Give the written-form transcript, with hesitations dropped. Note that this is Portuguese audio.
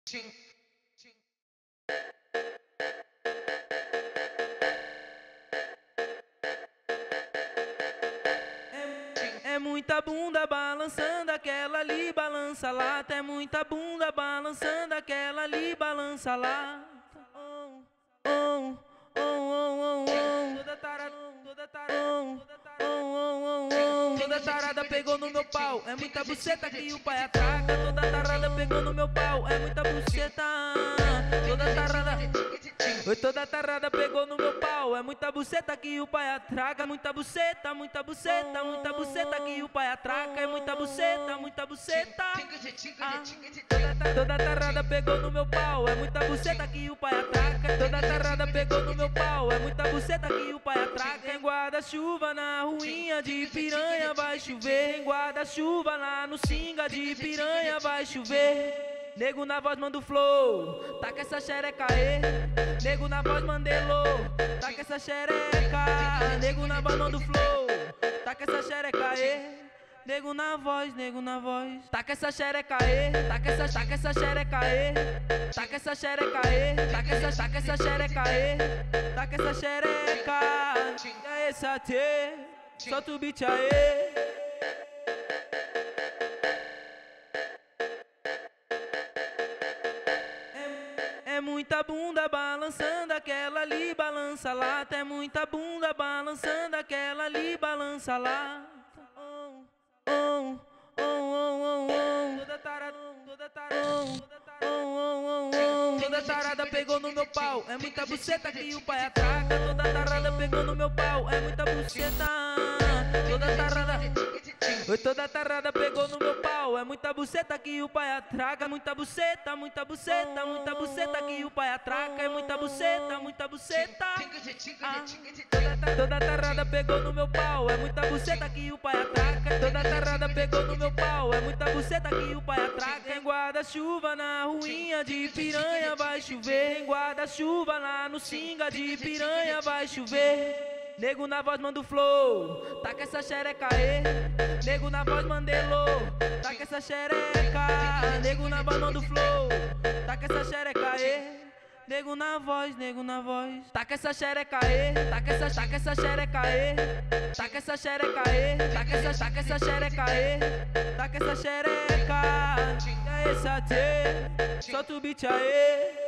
É muita bunda balançando, aquela ali balança lá. É muita bunda balançando, aquela ali balança lá. Oh, oh, oh, oh, oh, oh. Toda tarada, toda tarada, toda tarada pegou no meu pau. É muita buceta que o pai atraca. Toda tarada pegou no meu pau. É muita buceta. Toda tarada. Oi, toda tarada pegou no meu pau. É muita buceta que o pai atraca. Muita buceta, muita buceta, muita buceta que o pai atraca. É muita buceta, muita buceta. Toda tarada pegou no meu pau. É muita buceta que o pai atraca. Toda tarada pegou no meu pau. É muita buceta que o pai atraca. Em guarda-chuva na ruinha de piranha vai chover. Em guarda-chuva lá no singa de piranha vai chover. Nego na voz manda o flow, taca essa xereca aí. Nego na voz mandelô, taca essa xereca. Nego na voz manda o flow, taca essa xereca aí. Nego na voz, taca essa xereca aí. Taca essa xereca aí. Taca essa xereca aí. Taca essa xereca aí. Taca essa xereca. E aí, Satê, solta o beat aí. É muita bunda balançando, aquela ali balança lá. É muita bunda balançando, aquela ali balança lá. Oh, oh, oh, oh, oh. Toda tarada, toda tarada, toda tarada pegou no meu pau. É muita buceta que o pai atraca. Toda tarada pegou no meu pau. É muita buceta. Toda tarada. Oi, toda tarada pegou no meu pau. É muita buceta que o pai atraca. Muita buceta, muita buceta, muita buceta que o pai atraca. É muita buceta, muita buceta. Toda tarada pegou no meu pau. É muita buceta que o pai atraca. Toda tarada pegou no meu pau. É muita buceta que o pai atraca. Em guarda-chuva na ruinha de piranha vai chover. Em guarda-chuva lá no singa de piranha vai chover. Nego na voz manda o flow, taca essa xereca aí. Nego na voz mandelô, taca essa xereca. Nego na voz manda o flow, taca essa xereca aí. Nego na voz, taca essa xereca aí. Taca essa xereca aí. Taca essa xereca aí. Taca essa xereca aí. Taca essa xereca. E aí, Satê, solta o beat aí.